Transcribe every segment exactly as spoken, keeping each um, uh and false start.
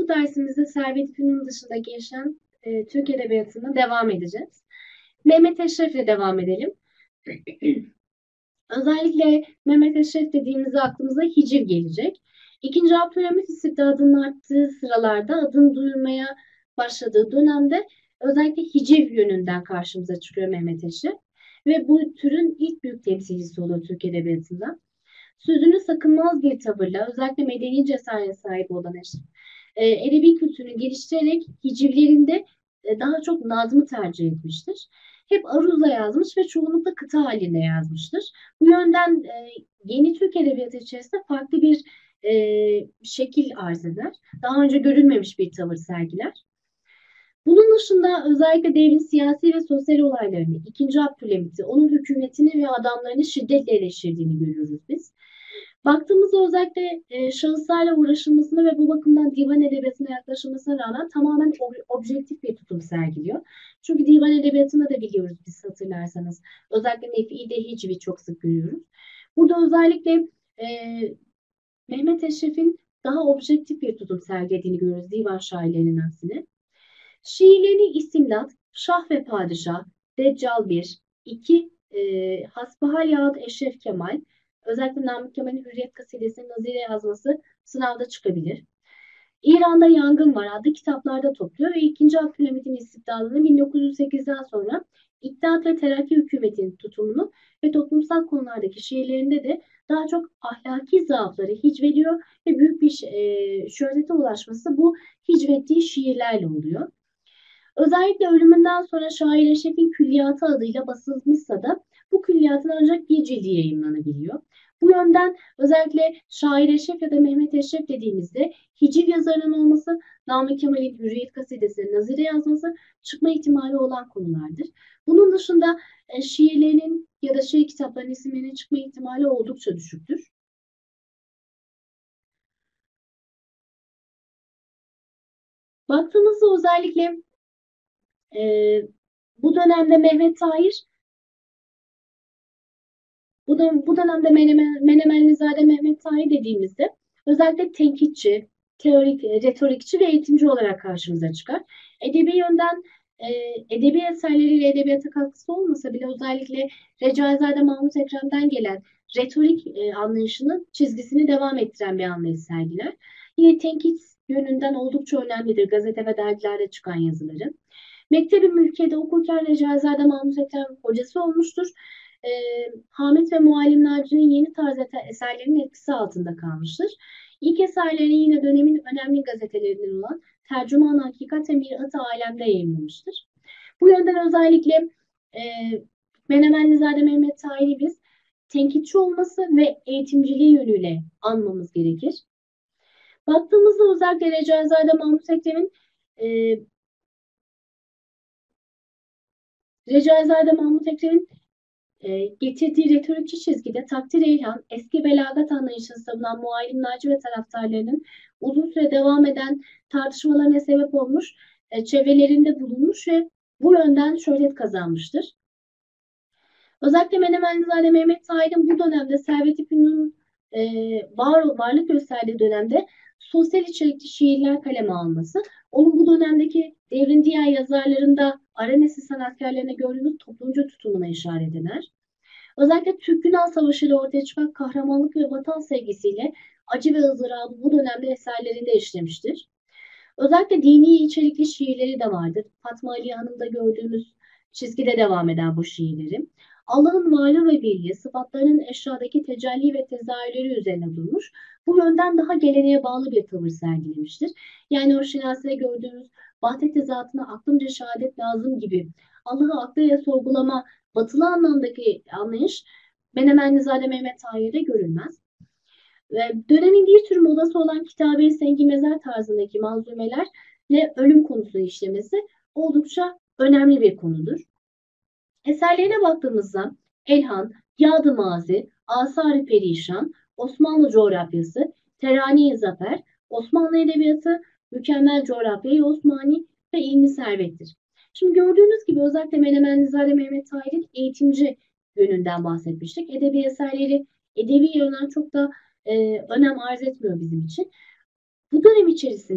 Bu dersimizde Servet Fünun dışında gelişen e, Türk Edebiyatı'na devam edeceğiz. Mehmet Eşref'le devam edelim. Özellikle Mehmet Eşref dediğimizde aklımıza Hiciv gelecek. İkinci Abdülhamit istibdadının arttığı sıralarda adını duyurmaya başladığı dönemde özellikle Hiciv yönünden karşımıza çıkıyor Mehmet Eşref. Ve bu türün ilk büyük temsilcisi oluyor Türk Edebiyatı'nda. Sözünü sakınmaz bir tavırla özellikle medeni cesarete sahip olan Eşref, e, edebi kültürünü geliştirerek hicivlerinde e, daha çok nazmı tercih etmiştir. Hep aruzla yazmış ve çoğunlukla kıta halinde yazmıştır. Bu yönden e, yeni Türk Edebiyatı içerisinde farklı bir e, şekil arz eder. Daha önce görülmemiş bir tavır sergiler. Bunun dışında özellikle devrin siyasi ve sosyal olaylarını, ikinci Abdülhamit'i, onun hükümetini ve adamlarını şiddetle eleştirdiğini görüyoruz biz. Baktığımızda özellikle e, şahıslarla uğraşılmasına ve bu bakımdan divan edebiyatına yaklaşılmasına rağmen tamamen ob- objektif bir tutum sergiliyor. Çünkü divan edebiyatında da biliyoruz biz hatırlarsanız. Özellikle Nefi'de Hicvi çok sık görüyoruz. Burada özellikle e, Mehmet Eşref'in daha objektif bir tutum sergilediğini görüyoruz divan şairlerinin aksine. Şiirlerini İstimdat, Şah ve Padişah, Deccal bir, iki, e, Hasbihal yahut Eşref Kemal, özellikle Namık Kemal'in Hürriyet Kasidesi'nin nazire yazması sınavda çıkabilir. İran'da Yangın Var adlı kitaplarda topluyor ve ikinci. Abdülhamit'in istibdadını bin dokuz yüz sekizden sonra İttihat ve Terakki hükümetinin tutumunu ve toplumsal konulardaki şiirlerinde de daha çok ahlaki zaafları hicvediyor ve büyük bir e, şöhrete ulaşması bu hicvettiği şiirlerle oluyor. Özellikle ölümünden sonra Şair Eşref'in Külliyatı adıyla basılmışsa da bu külliyatın ancak bir cildi yayınlanabiliyor. Bu yönden özellikle Şair Eşref ya da Mehmet Eşref dediğimizde hiciv yazarının olması, Namık Kemal'in Hürriyet Kasidesi'nin nazire yazması çıkma ihtimali olan konulardır. Bunun dışında e, şiirlerinin ya da şiir kitaplarının isimlerinin çıkma ihtimali oldukça düşüktür. Baktığımızda özellikle e, bu dönemde Mehmet Tahir Bu, da, bu dönemde Menemen, Menemenlizade Mehmet Tahir dediğimizde özellikle tenkitçi, teorik, e, retorikçi ve eğitimci olarak karşımıza çıkar. Edebi yönden e, edebi eserleriyle edebiyata katkısı olmasa bile özellikle Recaizade Mahmut Ekrem'den gelen retorik e, anlayışının çizgisini devam ettiren bir anlayış sergiler. Yine tenkit yönünden oldukça önemlidir gazete ve dergilerde çıkan yazıları. Mektebi Mülkiye'de okurken Recaizade Mahmut Ekrem hocası olmuştur. E, Hamit ve Muallim Naci'nin yeni tarz eserlerinin etkisi altında kalmıştır. İlk eserlerini yine dönemin önemli gazetelerinden olan Tercüman Hakikat ve Mirat-ı Alem'de yayınlamıştır. Bu yönden özellikle e, Menemenlizade Mehmet Tahir'i biz tenkitçi olması ve eğitimciliği yönüyle anmamız gerekir. Baktığımızda özellikle Recaizade Mahmut Ekrem'in e, Recaizade Mahmut Ekrem'in e, getirdiği retorikçi çizgide takdir ilham, eski belagat anlayışını savunan Muallim Naci ve taraftarlarının uzun süre devam eden tartışmalarına sebep olmuş, e, çevrelerinde bulunmuş ve bu yönden şöhret kazanmıştır. Özellikle Menemenlizade Mehmet Tahir'in bu dönemde Servet-i Fünun'un e, var, varlık gösterdiği dönemde sosyal içerikli şiirler kaleme alması, onun bu dönemdeki devrin diğer yazarlarında Aranesi sanatkarlarına gördüğümüz toplumcu tutumuna işaret eder. Özellikle Türk-Yunan Savaşı ile ortaya çıkan kahramanlık ve vatan sevgisiyle acı ve ızdırabı bu dönemde eserlerinde işlemiştir. Özellikle dini içerikli şiirleri de vardır. Fatma Ali Hanım'da gördüğümüz çizgide devam eden bu şiirleri. Allah'ın varlığı ve birliği, sıfatlarının eşyadaki tecelli ve tezahürleri üzerine durmuş. Bu yönden daha geleneğe bağlı bir tavır sergilemiştir. Yani o şinasede gördüğümüz vahdet-i zatına aklımca şehadet lazım gibi Allah'ı aklıyla sorgulama, batılı anlamdaki anlayış Menemenlizade Mehmet Tahir'de görülmez. Dönemin bir tür modası olan kitabe-i sengi mezar tarzındaki manzumelerle ölüm konusunu işlemesi oldukça önemli bir konudur. Eserlerine baktığımızda Elhan, Yad-ı Mazi, Asar-ı Perişan, Osmanlı coğrafyası, Terani-i Zafer, Osmanlı Edebiyatı, Mükemmel Coğrafya-i Osmani ve İlmi Servet'tir. Şimdi gördüğünüz gibi özellikle Menemenlizade Mehmet Tahir'in eğitimci yönünden bahsetmiştik. Edebi eserleri edebi yönden çok da e, önem arz etmiyor bizim için. Bu dönem içerisinde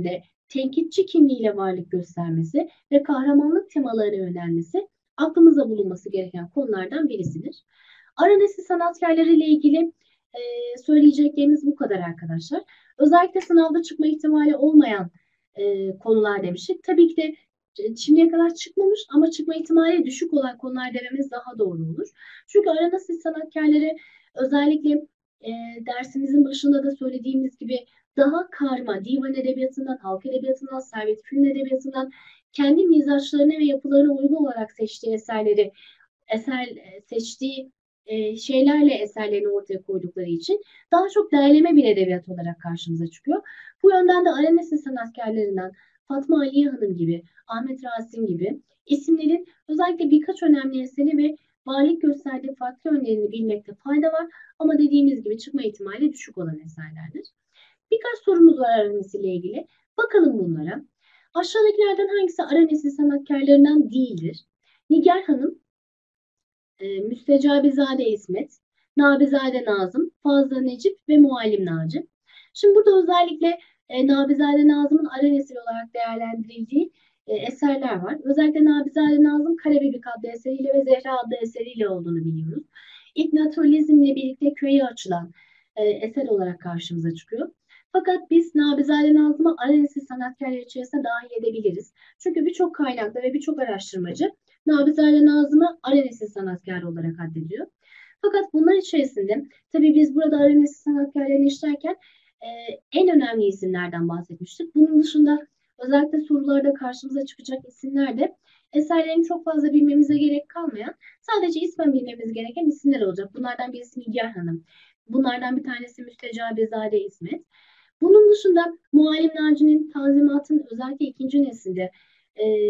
tenkitçi kimliğiyle varlık göstermesi ve kahramanlık temalarına yönelmesi aklımıza bulunması gereken konulardan birisidir. Aranesi sanatkarları ile ilgili e, söyleyeceklerimiz bu kadar arkadaşlar. Özellikle sınavda çıkma ihtimali olmayan e, konular demiştik. Tabii ki de şimdiye kadar çıkmamış ama çıkma ihtimali düşük olan konular dememiz daha doğru olur. Çünkü aranesi sanatkarları özellikle e, dersimizin başında da söylediğimiz gibi daha karma, divan edebiyatından, halk edebiyatından, Servet Fünun edebiyatından kendi mizaçlarına ve yapılarına uygun olarak seçtiği eserleri, eser seçtiği e, şeylerle eserlerini ortaya koydukları için daha çok derleme bir edebiyat olarak karşımıza çıkıyor. Bu yönden de Aranesi sanatkarlarından Fatma Aliye Hanım gibi, Ahmet Rasim gibi isimlerin özellikle birkaç önemli eseri ve varlık gösterdiği farklı yönlerini bilmekte fayda var. Ama dediğimiz gibi çıkma ihtimali düşük olan eserlerdir. Birkaç sorumuz var Aranesi ile ilgili. Bakalım bunlara. Aşağıdakilerden hangisi Aranesi sanatkarlarından değildir? Nigar Hanım, e, Müstecabizade İsmet, Nabizade Nazım, Fazla Necip ve Muallim Naci. Şimdi burada özellikle e, Nabizade Nazım'ın Aranesi olarak değerlendirildiği e, eserler var. Özellikle Nabizade Nazım Karabebek adlı eseriyle ve Zehra adlı eseriyle olduğunu biliyoruz. İlk naturalizmle birlikte köye açılan e, eser olarak karşımıza çıkıyor. Fakat biz Nabizade Nazım'ı Aranesi sanatkarları içerisinde dahil edebiliriz. Çünkü birçok kaynakta ve birçok araştırmacı Nabizade Nazım'ı Aranesi sanatkarı olarak addediyor. Fakat bunlar içerisinde tabii biz burada Aranesi sanatkarlarını işlerken e, en önemli isimlerden bahsetmiştik. Bunun dışında özellikle sorularda karşımıza çıkacak isimler de eserlerini çok fazla bilmemize gerek kalmayan, sadece ismen bilmemiz gereken isimler olacak. Bunlardan birisi Nigar Hanım. Bunlardan bir tanesi Müstecabizade İsmet. Bunun dışında Muallim Naci'nin Tanzimat'ın özellikle ikinci nesilde e,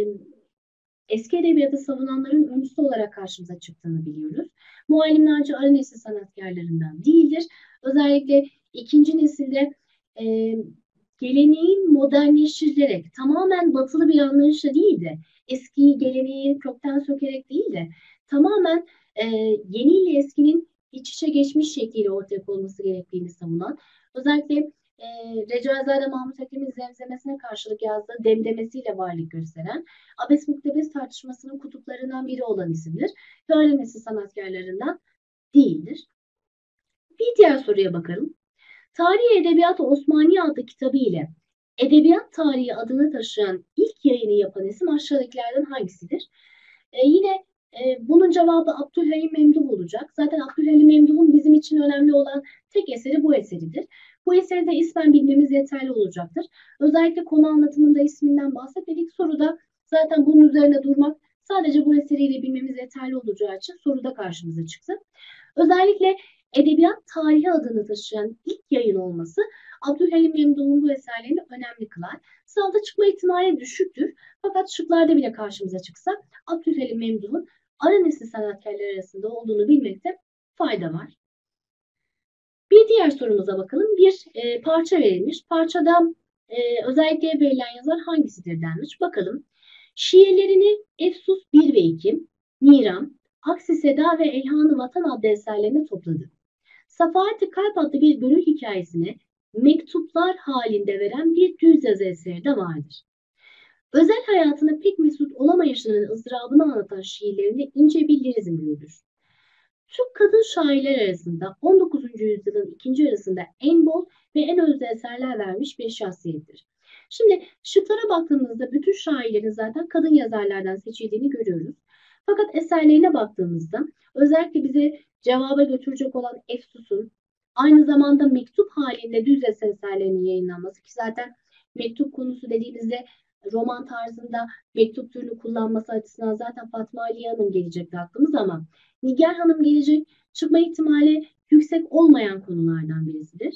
eski edebiyatı savunanların öncüsü olarak karşımıza çıktığını biliyoruz. Muallim Naci Aranesi sanatkarlarından değildir. Özellikle ikinci nesilde e, geleneğin modernleştirilerek tamamen batılı bir anlayışla değil de eskiyi geleneği kökten sökerek değil de tamamen e, yeni ile eskinin iç içe geçmiş şekliyle ortaya konulması gerektiğini savunan, özellikle e, Recaizade Mahmut Hakim'in Zemzemesine karşılık yazdığı demdemesiyle varlık gösteren, Abes Muktebes tartışmasının kutuplarından biri olan isimdir ve Aranesi sanatkarlarından değildir. Bir diğer soruya bakalım. Tarihi Edebiyat Osmaniye adlı kitabı ile Edebiyat Tarihi adını taşıyan ilk yayını yapan isim aşağıdakilerden hangisidir? E, yine e, bunun cevabı Abdülhalim Memduh olacak. Zaten Abdülhalim Memduh'un bizim için önemli olan tek eseri bu eseridir. Bu eseri de ismen bilmemiz yeterli olacaktır. Özellikle konu anlatımında isminden bahsetmedik. Soruda zaten bunun üzerine durmak, sadece bu eseriyle bilmemiz yeterli olacağı için soruda karşımıza çıktı. Özellikle edebiyat tarihi adını taşıyan ilk yayın olması Abdülhalim Memduh'un bu eserlerini önemli kılar. Sınavda çıkma ihtimali düşüktür. Fakat şıklarda bile karşımıza çıksa Abdülhalim Memduh'un Aranesi sanatkarları arasında olduğunu bilmekte fayda var. Bir diğer sorumuza bakalım. Bir e, parça verilmiş. Parçada e, özellikle verilen yazar hangisidir denmiş. Bakalım. Şiirlerini Efsus bir ve iki, Miram, Aksi Seda ve Elhan-ı Vatan adlı eserlerine topladı. Safahat-ı Kalp adlı bir gönül hikayesini mektuplar halinde veren bir düz yazı eseri de vardır. Özel hayatını pek mesut olamayışının ızdırabını anlatan şiirlerinde ince bir lirizm görülür. Türk kadın şairler arasında on dokuzuncu yüzyılın ikinci yarısında en bol ve en özlü eserler vermiş bir şahsiyettir. Şimdi şıklara baktığımızda bütün şairlerin zaten kadın yazarlardan seçildiğini görüyoruz. Fakat eserlerine baktığımızda özellikle bize cevaba götürecek olan Efsus'un aynı zamanda mektup halinde düz eserlerinin yayınlanması, ki zaten mektup konusu dediğimizde roman tarzında mektup türünü kullanması açısından zaten Fatma Aliye Hanım gelecekti aklımıza, ama Nigar Hanım gelecek, çıkma ihtimali yüksek olmayan konulardan birisidir.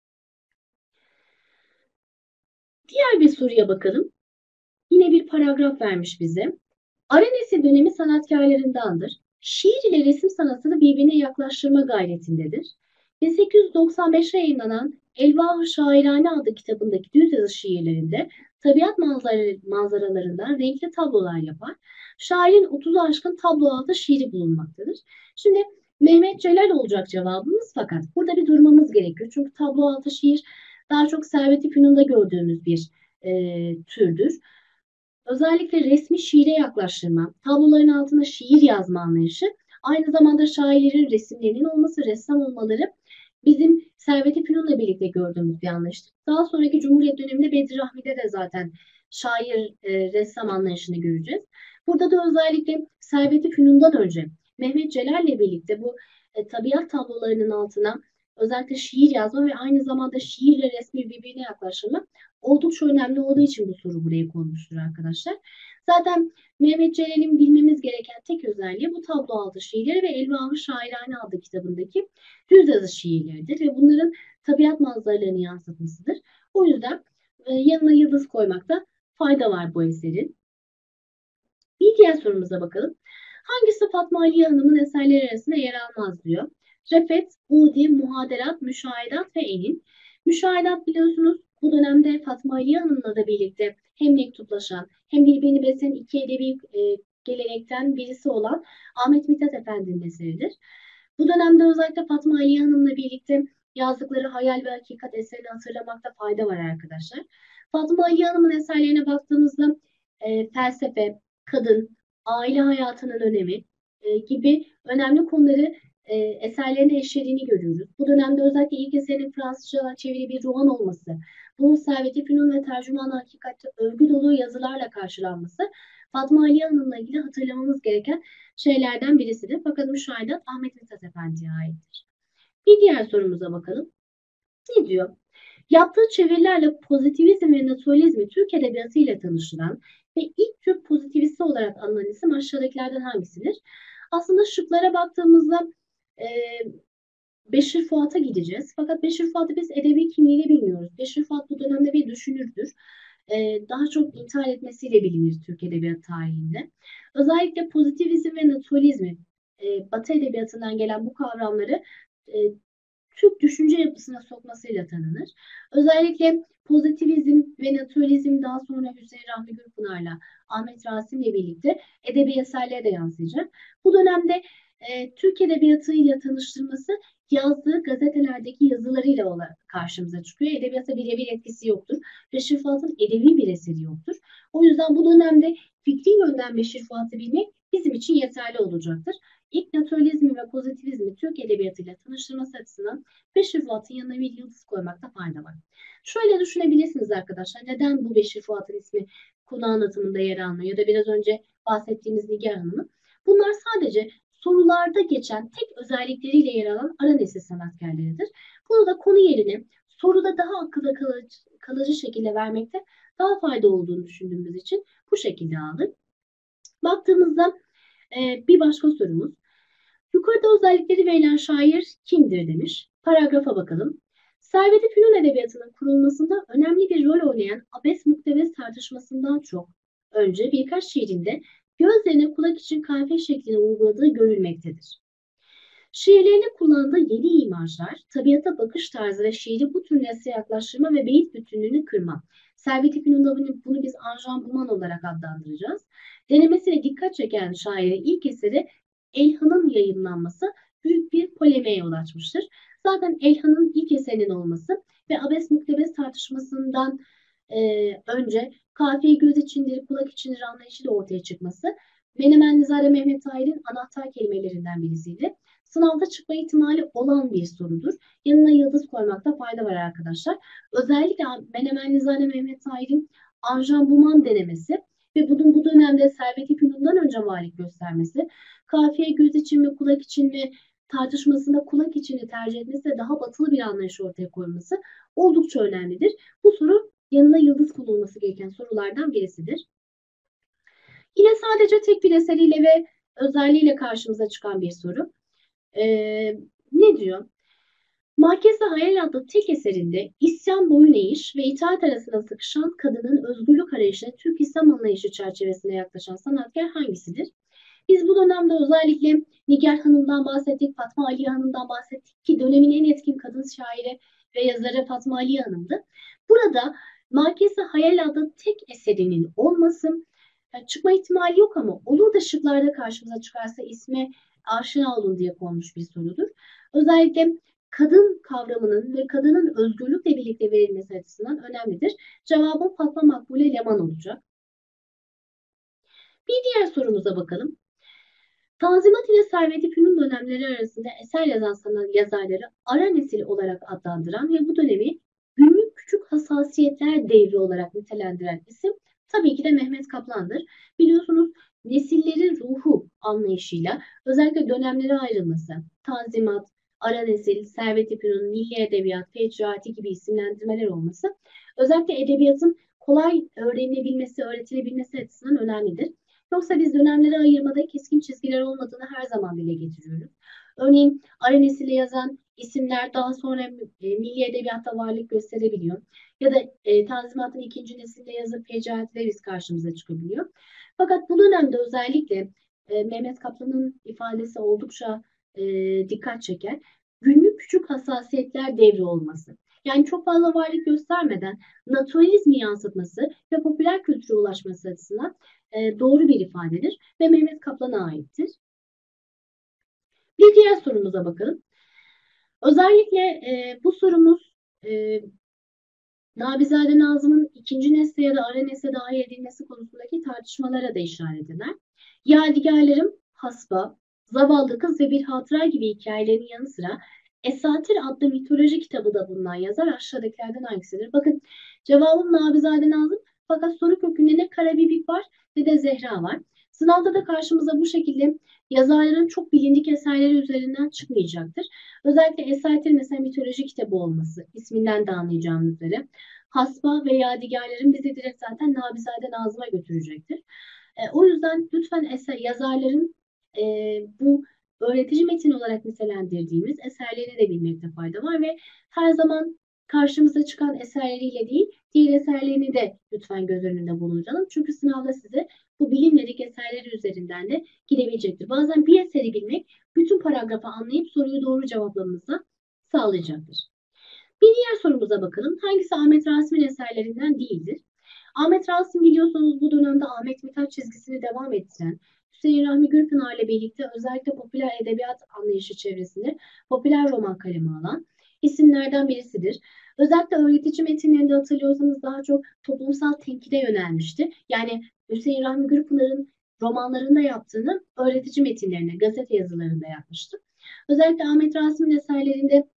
Diğer bir soruya bakalım. Yine bir paragraf vermiş bize. Aranesi dönemi sanatkarlarındandır. Şiir ile resim sanatını birbirine yaklaştırma gayretindedir. bin sekiz yüz doksan beşte yayınlanan Elvah-ı Şairane adlı kitabındaki düz yazı şiirlerinde tabiat manzaralarından renkli tablolar yapar. Şairin otuzu aşkın tablo altı şiiri bulunmaktadır. Şimdi Mehmet Celal olacak cevabımız, fakat burada bir durmamız gerekiyor. Çünkü tablo altı şiir daha çok Servet-i Fünun'da gördüğümüz bir e, türdür. Özellikle resmi şiire yaklaştırma, tabloların altına şiir yazma anlayışı, aynı zamanda şairlerin resimlerinin olması, ressam olmaları bizim Servet-i Fünun'la birlikte gördüğümüz bir anlayıştır. Daha sonraki Cumhuriyet döneminde Bedri Rahmi'de de zaten şair, e, ressam anlayışını göreceğiz. Burada da özellikle Servet-i Fünun'dan önce Mehmet Celal'le birlikte bu e, tabiat tablolarının altına özellikle şiir yazma ve aynı zamanda şiirle resmi birbirine yaklaştırma oldukça önemli olduğu için bu soru buraya konmuştur arkadaşlar. Zaten Mehmet Celal'in bilmemiz gereken tek özelliği bu tablo altı şiirleri ve Elvah-ı Şairane adlı kitabındaki düz yazı şiirleridir ve bunların tabiat manzaralarını yansıtmasıdır. O yüzden e, yanına yıldız koymakta fayda var bu eserin. Bir diğer sorumuza bakalım. Hangisi Fatma Aliye Hanım'ın eserleri arasında yer almaz diyor. Refet, Udi, Muhaderat, Müşahedat ve Enin. Müşahedat biliyorsunuz bu dönemde Fatma Aliye Hanım'la da birlikte hem mektuplaşan hem birbirini besleyen iki edebi e, gelenekten birisi olan Ahmet Mithat Efendi'nin eseridir. Bu dönemde özellikle Fatma Aliye Hanım'la birlikte yazdıkları Hayal ve Hakikat eserini hatırlamakta fayda var arkadaşlar. Fatma Aliye Hanım'ın eserlerine baktığımızda e, felsefe, kadın, aile hayatının önemi e, gibi önemli konuları e, eserlerine eşlediğini görüyoruz. Bu dönemde özellikle ilk eserinin Fransızcadan çeviri bir roman olması, bunun Servet-i Fünun ve Tercüman-ı Hakikat'te övgü dolu yazılarla karşılanması Fatma Aliye Hanım'la ilgili hatırlamamız gereken şeylerden birisidir. Fakat müşahedat Ahmet Mithat Efendi'ye aittir. Bir diğer sorumuza bakalım. Ne diyor? Yaptığı çevirilerle pozitivizm ve naturalizmi Türk edebiyatı ile tanıştıran ve ilk Türk pozitivisti olarak anılan isim aşağıdakilerden hangisidir? Aslında şıklara baktığımızda e, Beşir Fuat'a gideceğiz. Fakat Beşir Fuat'ı biz edebi kimliğiyle bilmiyoruz. Beşir Fuat bu dönemde bir düşünürdür. E, daha çok intihar etmesiyle bilinir Türk edebiyat tarihinde. Özellikle pozitivizm ve naturalizmi, e, Batı edebiyatından gelen bu kavramları e, Türk düşünce yapısına sokmasıyla tanınır. Özellikle pozitivizm ve naturalizm daha sonra Hüseyin Rahmi Gürpınar'la, Ahmet Rasim'le birlikte edebi eserlere de yansıyacak. Bu dönemde e, Türk edebiyatıyla tanıştırması yazdığı gazetelerdeki yazılarıyla olarak karşımıza çıkıyor. Edebiyata birebir etkisi yoktur. Beşir Fuat'ın edebi bir eseri yoktur. O yüzden bu dönemde fikri yönden Beşir Fuat'ı bilmek bizim için yeterli olacaktır. İlk naturalizmi ve pozitivizmi Türk edebiyatıyla tanıştırması açısından Beşir Fuat'ın yanına bir yıldız koymakta fayda var. Şöyle düşünebilirsiniz arkadaşlar. Neden bu Beşir Fuat'ın ismi konu anlatımında yer almıyor? Ya da biraz önce bahsettiğimiz Nigar Hanım'ın. Bunlar sadece sorularda geçen tek özellikleriyle yer alan ara nesil sanatkarlarıdır. Bunu da konu yerine soruda daha akılda kalıcı, kalıcı şekilde vermekte daha fayda olduğunu düşündüğümüz için bu şekilde aldık. Baktığımızda e, bir başka sorumuz. Yukarıda özellikleri verilen şair kimdir demiş. Paragrafa bakalım. Servet-i Fünun edebiyatının kurulmasında önemli bir rol oynayan abes muktebes tartışmasından çok önce birkaç şiirinde gözlerine kulak için kahve şeklini uyguladığı görülmektedir. Şiirlerinde kullandığı yeni imajlar, tabiata bakış tarzı ve şiiri bu tür nesne yaklaştırma ve beyit bütünlüğünü kırma. Servet-i Fünun'da bunu, bunu biz enjambıman olarak adlandıracağız. Denemesiyle dikkat çeken şairin ilk eseri Elhan'ın yayınlanması büyük bir polemiğe yol açmıştır. Zaten Elhan'ın ilk eserinin olması ve abes muktebes tartışmasından e, önce kafiye göz içindir, kulak içindir anlayışıyla ortaya çıkması Menemenlizade Mehmet Tahir'in anahtar kelimelerinden birisiydi. Sınavda çıkma ihtimali olan bir sorudur. Yanına yıldız koymakta fayda var arkadaşlar. Özellikle Menemenlizade Mehmet Tahir'in anjambıman denemesi ve bunun bu dönemde Servet-i Fünun'dan önce varlık göstermesi, kafiye göz için mi kulak için mi tartışmasında kulak içini tercih etmesi ve daha batılı bir anlayış ortaya koyması oldukça önemlidir. Bu soru yanına yıldız konulması gereken sorulardan birisidir. Yine sadece tek bir eseriyle ve özelliğiyle karşımıza çıkan bir soru. Ee, ne diyor? Marquez de Hayal adlı tek eserinde isyan, boyun eğiş ve itaat arasında sıkışan kadının özgürlük arayışına Türk İslam anlayışı çerçevesinde yaklaşan sanatkar hangisidir? Biz bu dönemde özellikle Nigar Hanım'dan bahsettik, Fatma Aliye Hanım'dan bahsettik ki dönemin en etkin kadın şairi ve yazarı Fatma Aliye Hanım'dı. Burada Marquez de Hayal adlı tek eserinin olması yani çıkma ihtimali yok ama olur da şıklarda karşımıza çıkarsa isme aşina olun diye konmuş bir sorudur. Özellikle kadın kavramının ve kadının özgürlükle birlikte verilmesi açısından önemlidir. Cevabım Fatma Makbule Leman olacak. Bir diğer sorumuza bakalım. Tanzimat ile Servet-i Fünun dönemleri arasında eser yazan sanat yazarları ara nesil olarak adlandıran ve bu dönemi günlük küçük hassasiyetler devri olarak nitelendiren isim tabii ki de Mehmet Kaplan'dır. Biliyorsunuz nesillerin ruhu anlayışıyla özellikle dönemlere ayrılması, Tanzimat, ara nesil, Servet-i Fünun, milli edebiyat, fecriati gibi isimlendirmeler olması özellikle edebiyatın kolay öğrenilebilmesi, öğretilebilmesi açısından önemlidir. Yoksa biz dönemlere ayırmada keskin çizgiler olmadığını her zaman dile getiriyoruz. Örneğin ara nesile yazan isimler daha sonra e, milli edebiyatta varlık gösterebiliyor. Ya da e, Tanzimat'ın ikinci nesilde yazıp fecaatler biz karşımıza çıkabiliyor. Fakat bu dönemde özellikle e, Mehmet Kaplan'ın ifadesi oldukça e, dikkat çeker. Günlük küçük hassasiyetler devri olması. Yani çok fazla varlık göstermeden naturalizmi yansıtması ve popüler kültüre ulaşması açısından e, doğru bir ifadedir ve Mehmet Kaplan'a aittir. Bir diğer sorumuza bakalım. Özellikle e, bu sorumuz e, Nabizade Nazım'ın ikinci nesle ya da ara nesle dahil edilmesi konusundaki tartışmalara da işaret eder. Yadigarlarım, Hasba, Zavallı Kız ve Bir Hatıra gibi hikayelerin yanı sıra Esatir adlı mitoloji kitabı da bulunan yazar aşağıdakilerden hangisidir? Bakın cevabım Nabizade Nazım fakat soru kökünde ne Karabibik var ne de Zehra var. Sınavda da karşımıza bu şekilde yazarların çok bilindik eserleri üzerinden çıkmayacaktır. Özellikle Esatir mesela mitoloji kitabı olması isminden de anlayacağımız üzere. Hasba ve Yadigarların bizi direkt zaten Nabizade Nazım'a götürecektir. E, o yüzden lütfen eser, yazarların e, bu öğretici metin olarak nitelendirdiğimiz eserlerini de bilmekte fayda var ve her zaman karşımıza çıkan eserleriyle değil, diğer eserlerini de lütfen göz önünde bulunduralım. Çünkü sınavda size bu bilinmedik eserleri üzerinden de gidebilecektir. Bazen bir eseri bilmek bütün paragrafı anlayıp soruyu doğru cevaplamanızı sağlayacaktır. Bir diğer sorumuza bakalım. Hangisi Ahmet Rasim'in eserlerinden değildir? Ahmet Rasim biliyorsunuz bu dönemde Ahmet Mithat çizgisini devam ettiren, Hüseyin Rahmi Gülpınar ile birlikte özellikle popüler edebiyat anlayışı çevresinde popüler roman kalemi alan isimlerden birisidir. Özellikle öğretici metinlerinde hatırlıyorsanız daha çok toplumsal tenkide yönelmişti. Yani Hüseyin Rahmi Gülpınar'ın romanlarında yaptığını öğretici metinlerine, gazete yazılarında yapmıştı. Özellikle Ahmet Rasim'in eserlerinde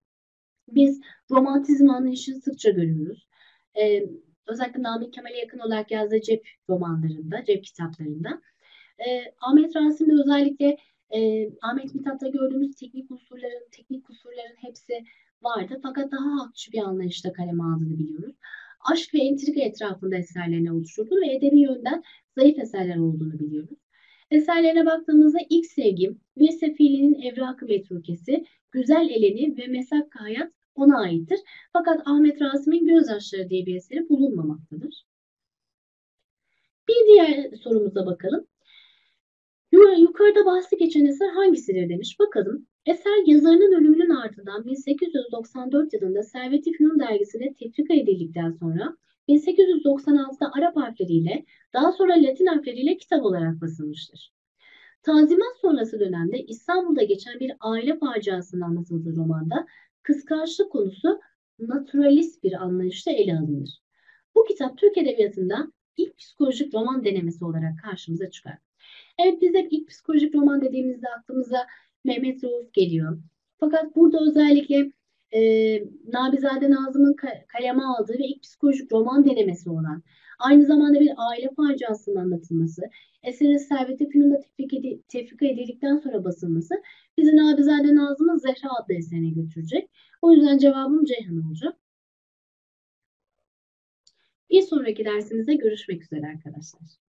biz romantizm anlayışını sıkça görüyoruz. Ee, özellikle Namık Kemal'e yakın olarak yazdığı cep romanlarında, cep kitaplarında. Ee, Ahmet Rasim'de özellikle e, Ahmet Mithat'ta gördüğümüz teknik unsurların, teknik kusurların hepsi vardı. Fakat daha halkçı bir anlayışta kaleme aldığını biliyoruz. Aşk ve entrika etrafında eserlerini oluşturdu ve edebi yönden zayıf eserler olduğunu biliyoruz. Eserlerine baktığımızda ilk sevgim, Bir Sefili'nin Evrakı Metrukesi, Güzel Eleni ve Mesak Hayat ona aittir. Fakat Ahmet Rasim'in Gözyaşları diye bir eseri bulunmamaktadır. Bir diğer sorumuza bakalım. Yukarıda bahsi geçen eser hangisidir demiş. Bakalım. Eser yazarının ölümünün ardından bin sekiz yüz doksan dört yılında Servet-i Fünun dergisinde tefrika edildikten sonra bin sekiz yüz doksan altıda Arap harfleriyle daha sonra Latin harfleriyle kitap olarak basılmıştır. Tanzimat sonrası dönemde İstanbul'da geçen bir aile faciasının anlatıldığı romanda kıskançlık konusu naturalist bir anlayışla ele alınır. Bu kitap Türk Edebiyatı'nda ilk psikolojik roman denemesi olarak karşımıza çıkar. Evet biz hep ilk psikolojik roman dediğimizde aklımıza Mehmet Rauf geliyor. Fakat burada özellikle e, Nabizade Nazım'ın ka- kaleme aldığı ve ilk psikolojik roman denemesi olan, aynı zamanda bir aile faciasının anlatılması, eserin Servet-i Fünun'da tefrika, edi- tefrika edildikten sonra basılması bizi Nabizade Nazım'ın Zehra adlı eserine götürecek. O yüzden cevabım Ceyhan olacak. Bir sonraki dersimizde görüşmek üzere arkadaşlar.